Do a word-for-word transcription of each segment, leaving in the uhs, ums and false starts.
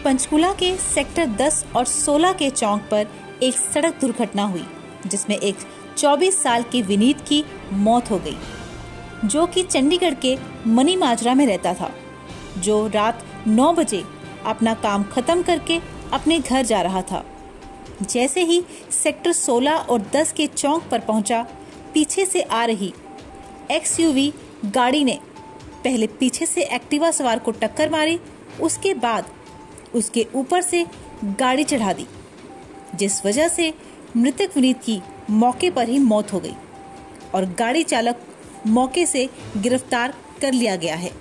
पंचकूला के सेक्टर दस और सोलह के चौक पर एक सड़क दुर्घटना हुई जिसमें एक चौबीस साल के विनीत की मौत हो गई, जो कि चंडीगढ़ के मनी माजरा में रहता था, जो रात नौ बजे अपना काम खत्म करके अपने घर जा रहा था। जैसे ही सेक्टर सोलह और दस के चौक पर पहुंचा, पीछे से आ रही एक्सयूवी गाड़ी ने पहले पीछे से एक्टिवा सवार को टक्कर मारी, उसके बाद उसके ऊपर से गाड़ी चढ़ा दी, जिस वजह से मृतक विनीत की मौके पर ही मौत हो गई और गाड़ी चालक मौके से गिरफ्तार कर लिया गया है।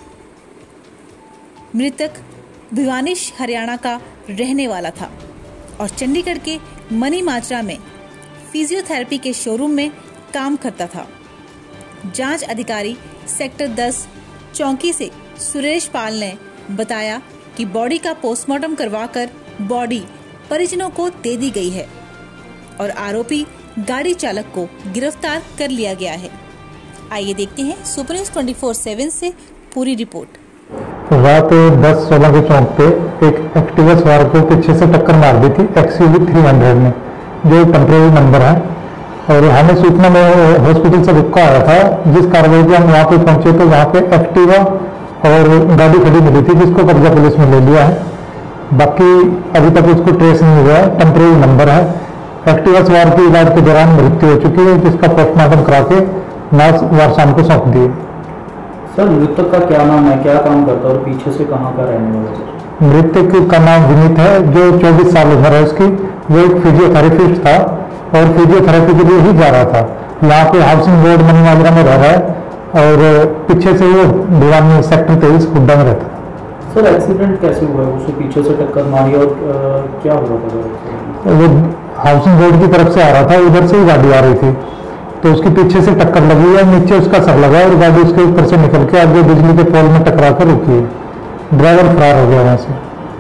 मृतक भिवानीश हरियाणा का रहने वाला था और चंडीगढ़ के मनी माजरा में फिजियोथेरेपी के शोरूम में काम करता था। जांच अधिकारी सेक्टर दस चौकी से सुरेश पाल ने बताया कि बॉडी का पोस्टमार्टम करवाकर बॉडी परिजनों को दे दी गई है और आरोपी गाड़ी चालक को गिरफ्तार कर लिया गया है। आइए देखते हैं super news twenty four seven से पूरी रिपोर्ट। रात दस सोलह के चौक पे एक एक्टिवा सवार को पीछे से टक्कर मार दी थी एक्सयूवी थ्री हंड्रेड में, जो टेम्परेरी नंबर है, और हमें सूचना में हॉस्पिटल से रुका आया था। जिस कार्रवाई पे हम वहाँ पे पहुंचे तो वहाँ पे एक्टिवा और गाड़ी खड़ी मिली थी, जिसको कब्जा पुलिस में ले लिया है। बाकी अभी तक उसको ट्रेस नहीं हुआ है, टेम्परेरी नंबर है। एक्टिवा सवार की इलाज के दौरान मृत्यु हो चुकी है, जिसका पोस्टमार्टम करा के लाश वारसान को सौंप दिए। सर, मृतक का क्या नाम है, क्या काम करता है और पीछे से कहाँ का रहने वाला है? मृतक का नाम विनीत है, जो चौबीस साल उम्र है उसकी। वो एक फिजियोथेरेपिस्ट था और फिजियोथेरेपी के लिए ही जा रहा था। यहाँ पे हाउसिंग बोर्ड मनी माजरा में रह रहा है और पीछे से वो भिवानी सेक्टर तेईस हुड्डा में रहता है। सर, एक्सीडेंट कैसे हुआ है? उसको पीछे से टक्कर मारी और आ, क्या हुआ था? वो हाउसिंग बोर्ड की तरफ से आ रहा था, उधर से ही गाड़ी आ रही थी, तो उसके पीछे से टक्कर लगी है, नीचे उसका सर लगा और गाड़ी उसके ऊपर से निकल के आगे बिजली के पोल में टकरा कर रुकी है। ड्राइवर फरार हो गया वहां से।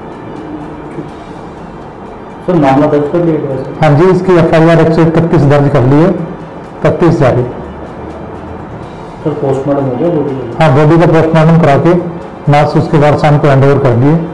सर, मामला दर्ज कर लिया गया? हाँ जी, इसकी एफ आई आर एक सौ इकतीस दर्ज कर ली है, तफ्तीश जारी। सर, पोस्टमार्टम हो गया बॉडी? हाँ, बॉडी का पोस्टमार्टम करा के लाश उसके वारसान को हैंड ओवर कर दिए।